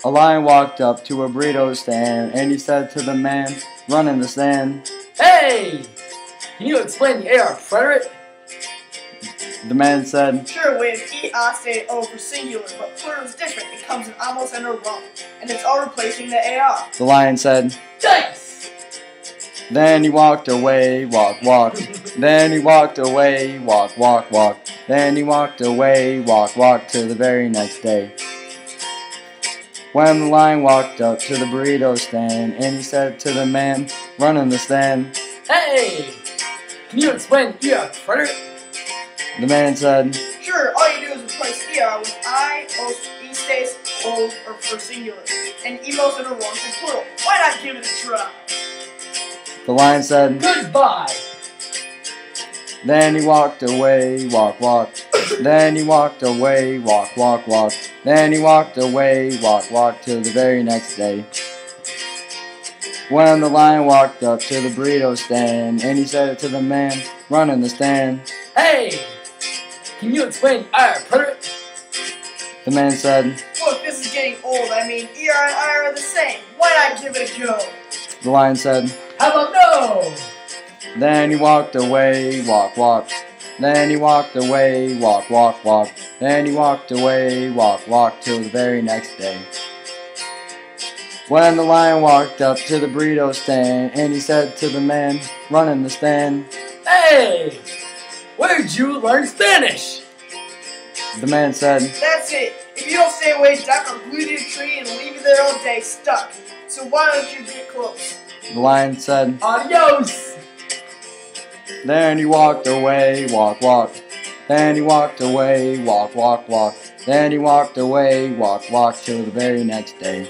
A lion walked up to a burrito stand, and he said to the man running the stand, "Hey! Can you explain the AR preterite?" The man said, Sure, we have E-A-S-A-O for singular, but plural is different. It comes in almost and a wrong, and it's all replacing the AR. The lion said, "Thanks!" Then he walked away, walk, walk. Then he walked away, walk, walk, walk. Then he walked away, walk, walk, till the very next day. When the lion walked up to the burrito stand, and he said to the man running the stand, "Hey! Can you explain the AR preterite?" The man said, Sure, all you do is replace ER with I, O, E stays, O, or for singular, and emos and a wrong for plural. Why not give it a try? The lion said, "Goodbye!" Then he walked away, walk, walk. Then he walked away, walk, walk, walk. Then he walked away, walk, walk, till the very next day. When the lion walked up to the burrito stand, and he said to the man running the stand, "Hey! Can you explain the AR preterite?" the man said, Look, this is getting old. I mean, ER and I are the same. Why not give it a go? the lion said, "How about no?" Then he walked away, walk, walk. Then he walked away, walk, walk, walk. Then he walked away, walk, walk, till the very next day. When the lion walked up to the burrito stand, and he said to the man running the stand, "Hey! Where'd you learn Spanish?" the man said, That's it. If you don't stay away, Doc will glue you to a tree and leave you there all day, stuck. So why don't you get close? the lion said, "Adios!" Then he walked away, walk, walk. Then he walked away, walk, walk, walk. Then he walked away, walk, walk, till the very next day.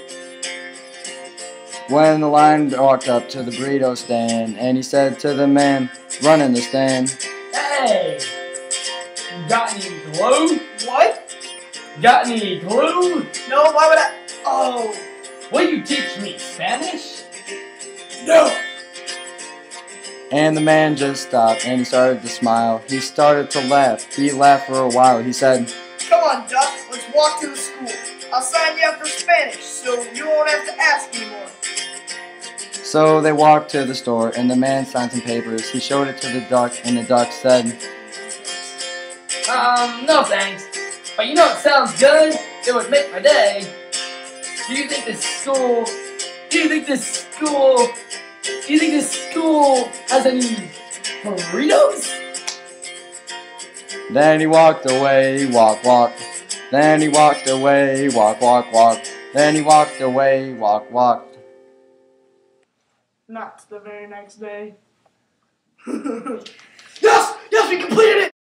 When the lion walked up to the burrito stand, and he said to the man running the stand, "Hey! You got any glue? What? Got any glue? No, why would I? Oh. Will you teach me Spanish?" No. and the man just stopped, and he started to smile. He started to laugh. He laughed for a while. He said, Come on, Duck. Let's walk to the school. I'll sign you up for Spanish, so you won't have to ask anymore. So they walked to the store, and the man signed some papers. He showed it to the duck, and the duck said, No thanks. But you know what sounds good? It would make my day. Do you think this school has any burritos? Then he walked away, walk, walk. Then he walked away, walk, walk, walk. Then he walked away, walk, walk. Not the very next day. Yes! Yes, we completed it!